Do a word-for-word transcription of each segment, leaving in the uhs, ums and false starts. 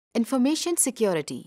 Information security.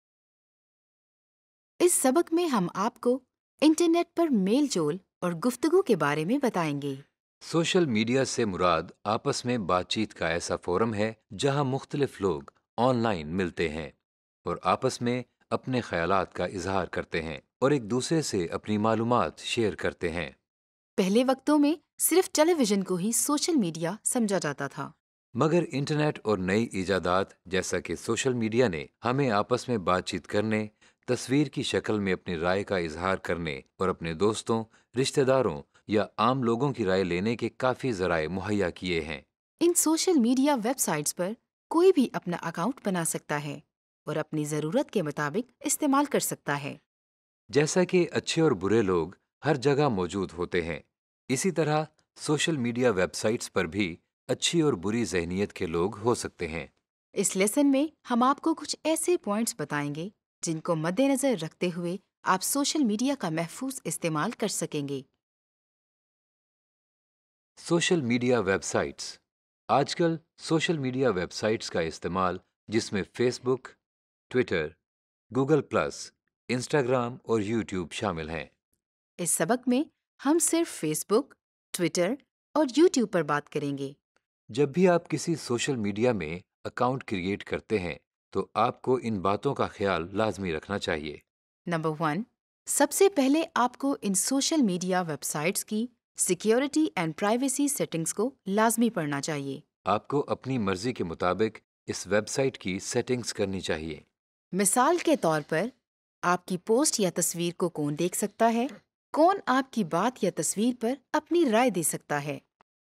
اس سبق میں ہم آپ کو انٹرنیٹ پر میل جول اور گفتگو کے بارے میں بتائیں گے۔ سوشل میڈیا سے مراد آپس میں بات چیت کا ایسا فورم ہے جہاں مختلف لوگ آن لائن ملتے ہیں اور آپس میں اپنے خیالات کا اظہار کرتے ہیں اور ایک دوسرے سے اپنی معلومات شیئر کرتے ہیں۔ پہلے وقتوں میں صرف ٹیلی ویژن کو ہی سوشل میڈیا سمجھا جاتا تھا، مگر انٹرنیٹ اور نئی ایجادات جیسا کہ سوشل میڈیا نے ہمیں آپس میں بات چیت کرنے، تصویر کی شکل میں اپنی رائے کا اظہار کرنے اور اپنے دوستوں، رشتہ داروں یا عام لوگوں کی رائے لینے کے کافی ذرائع مہیا کیے ہیں۔ ان سوشل میڈیا ویب سائٹس پر کوئی بھی اپنا اکاؤنٹ بنا سکتا ہے اور اپنی ضرورت کے مطابق استعمال کر سکتا ہے۔ جیسا کہ اچھے اور برے لوگ ہر جگہ موجود ہوتے ہیں، اسی طرح سوشل میڈیا ویب سائٹس پر بھی اچھی اور بری ذہنیت کے لوگ ہو سکتے ہیں۔ اس لیسن میں ہم آپ کو کچھ ایسے پوائنٹس بتائیں گے جن کو مد نظر رکھتے ہوئے آپ سوشل میڈیا کا محفوظ استعمال کر سکیں گے۔ Social media websites. آج کل سوشل میڈیا ویب سائٹس کا استعمال جس میں Facebook, Twitter, Google plus, Instagram اور یوٹیوب شامل ہیں۔ اس سبق میں ہم صرف فیس بک، ٹویٹر اور یوٹیوب پر بات کریں گے۔ جب بھی آپ کسی سوشل میڈیا میں اکاؤنٹ کریٹ کرتے ہیں تو آپ کو ان باتوں کا خیال لازمی رکھنا چاہیے۔ نمبر ون، سب سے پہلے آپ کو ان سوشل میڈیا ویب سائٹس کی سیکیورٹی اینڈ پرائیویسی سیٹنگز کو لازمی پڑھنا چاہیے۔ آپ کو اپنی مرضی کے مطابق اس ویب سائٹ کی سیٹنگز کرنی چاہیے۔ مثال کے طور پر، آپ کی پوسٹ یا تصویر کو کون دیکھ سکتا ہے؟ کون آپ کی بات یا تصویر پر اپنی رائے دے سکتا ہے؟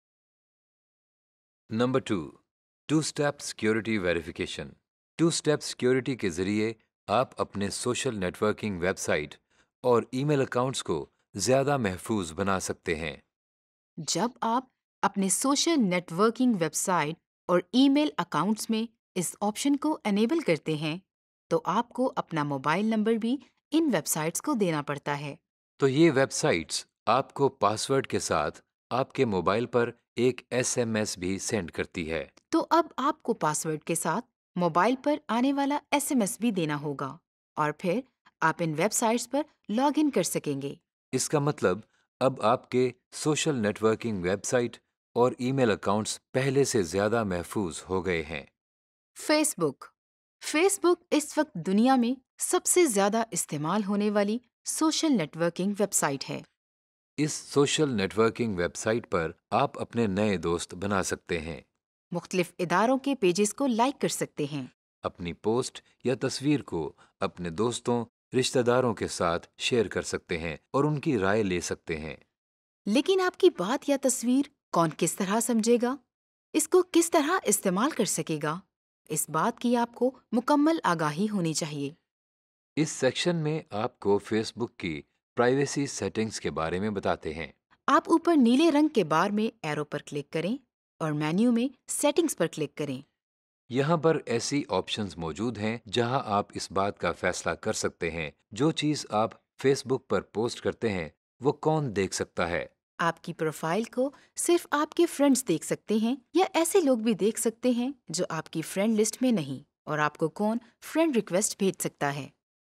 Number two, two step security verification. Two step security کے ذریعے آپ اپنے social networking website اور ای میل اکاؤنٹس کو زیادہ محفوظ بنا سکتے ہیں۔ جب آپ اپنے social networking website اور ای میل اکاؤنٹس میں اس آپشن کو انیبل کرتے ہیں تو آپ کو اپنا موبائل نمبر بھی ان ویب سائٹس کو دینا پڑتا ہے۔ تو یہ ویب سائٹس آپ کو پاس ورڈ کے ساتھ آپ کے موبائل پر ایک ایس ایم ایس بھی سینڈ کرتی ہے۔ تو اب آپ کو پاس ورڈ کے ساتھ موبائل پر آنے والا ایس ایم ایس بھی دینا ہوگا اور پھر آپ ان ویب سائٹس پر لاگ ان کر سکیں گے۔ اس کا مطلب اب آپ کے social networking website اور ای میل اکاؤنٹس پہلے سے زیادہ محفوظ ہو گئے ہیں۔ فیس بک۔ فیس بک اس وقت دنیا میں سب سے زیادہ استعمال ہونے والی social networking website ہے۔ اس social networking website پر آپ اپنے نئے دوست بنا سکتے ہیں، مختلف اداروں کے پیجز کو لائک کر سکتے ہیں، اپنی پوسٹ یا تصویر کو اپنے دوستوں، رشتہ داروں کے ساتھ شیئر کر سکتے ہیں اور ان کی رائے لے سکتے ہیں۔ لیکن آپ کی بات یا تصویر کون کس طرح سمجھے گا؟ اس کو کس طرح استعمال کر سکے گا؟ اس بات کی آپ کو مکمل آگاہی ہونی چاہیے۔ اس سیکشن میں آپ کو فیس بک کی پرائیویسی سیٹنگز کے بارے میں بتاتے ہیں۔ آپ اوپر نیلے رنگ کے بار میں ایرو پر کلک کریں اور مینیو میں سیٹنگز پر کلک کریں۔ یہاں پر ایسی آپشنز موجود ہیں جہاں آپ اس بات کا فیصلہ کر سکتے ہیں جو چیز آپ فیس بک پر پوسٹ کرتے ہیں وہ کون دیکھ سکتا ہے۔ آپ کی پروفائل کو صرف آپ کے فرینڈز دیکھ سکتے ہیں یا ایسے لوگ بھی دیکھ سکتے ہیں جو آپ کی فرینڈ لسٹ میں نہیں، اور آپ کو کون فرینڈ ریکویسٹ بھیج سکتا ہے۔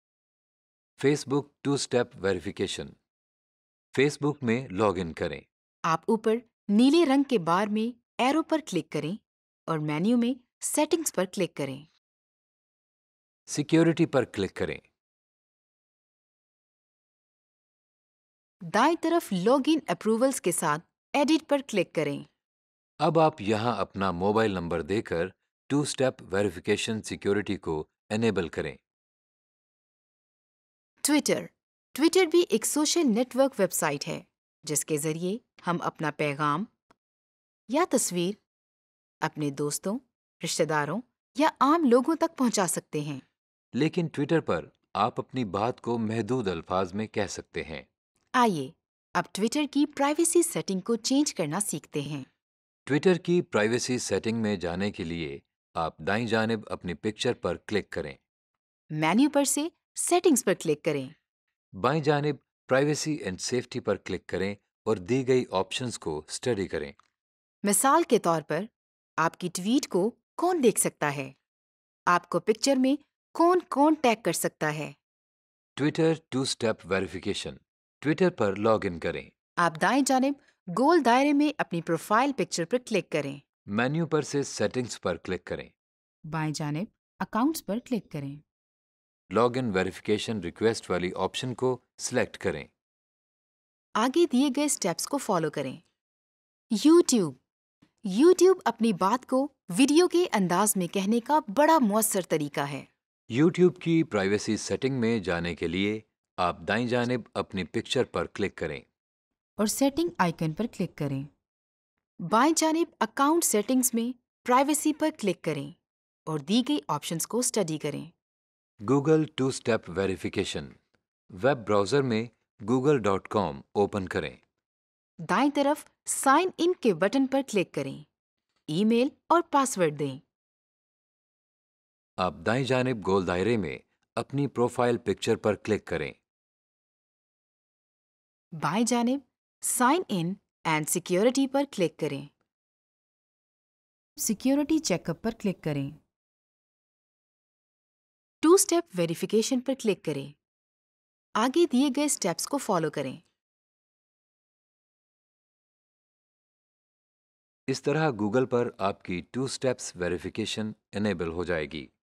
Facebook two step verification. Facebook میں لاگ ان کریں۔ آپ اوپر نیلے رنگ کے بار میں ایرو پر کلک کریں اور مینیو میں سیٹنگز پر کلک کریں۔ سیکیورٹی پر کلک کریں۔ دائیں طرف لاگ ان اپروولز کے ساتھ ایڈٹ پر کلک کریں۔ اب آپ یہاں اپنا موبائل نمبر دے کر ٹو اسٹیپ ویریفیکیشن سیکیورٹی کو انیبل کریں۔ ٹویٹر۔ ٹویٹر بھی ایک social network website ہے جس کے ذریعے ہم اپنا پیغام یا تصویر اپنے دوستوں، رشتہ داروں یا عام لوگوں تک پہنچا سکتے ہیں۔ لیکن ٹویٹر پر آپ اپنی بات کو محدود الفاظ میں کہہ سکتے ہیں۔ آئیے اب ٹویٹر کی پرائیویسی سیٹنگ کو چینج کرنا سیکھتے ہیں۔ ٹویٹر کی پرائیویسی سیٹنگ میں جانے کے لیے آپ دائیں جانب اپنی پکچر پر کلک کریں۔ مینیو پر سے سیٹنگز پر کلک کریں۔ بائیں جانب پرائیویسی اینڈ سیفٹی پر کلک کریں اور دی گئی آپشنز کو اسٹڈی کریں۔ مثال کے طور پر، آپ کی ٹویٹ کو کون دیکھ سکتا ہے؟ آپ کو پکچر میں کون کون ٹیگ کر سکتا ہے؟ Twitter two step verification, Twitter پر لاگ ان کریں۔ آپ دائیں جانب گول دائرے میں اپنی پروفائل پکچر پر کلک کریں۔ مینیو پر سے سیٹنگز پر کلک کریں۔ بائیں جانب اکاؤنٹس پر کلک کریں۔ لاگ ان ویریفیکیشن ریکویسٹ والی آپشن کو سلیکٹ کریں۔ آگے دیے گئے سٹیپس کو فالو کریں۔ یوٹیوب یوٹیوب اپنی بات کو ویڈیو کے انداز میں کہنے کا بڑا مؤثر طریقہ ہے۔ یوٹیوب کی پرائیویسی سیٹنگ میں جانے کے لیے آپ دائیں جانب اپنی پکچر پر کلک کریں۔ اور سیٹنگ آئیکن پر کلک کریں۔ بائیں جانب اکاؤنٹ سیٹنگز میں پرائیویسی پر کلک کریں اور دی گئی آپشنز کو اسٹڈی کریں۔ Google two step verification, web browser میں گوگل ڈاٹ کام اوپن کریں۔ دائیں طرف سائن ان کے بٹن پر کلک کریں۔ ای میل اور پاس ورڈ دیں۔ آپ دائیں جانب گول دائرے میں اپنی پروفائل پکچر پر کلک کریں۔ بائیں جانب سائن ان اینڈ سیکیورٹی پر کلک کریں۔ سیکیورٹی چیک اپ پر کلک کریں۔ ٹو سٹیپ ویریفیکیشن پر کلک کریں۔ آگے دیے گئے سٹیپس کو فالو کریں۔ اس طرح گوگل پر آپ کی ٹو سٹیپس ویریفیکیشن انیبل ہو جائے گی۔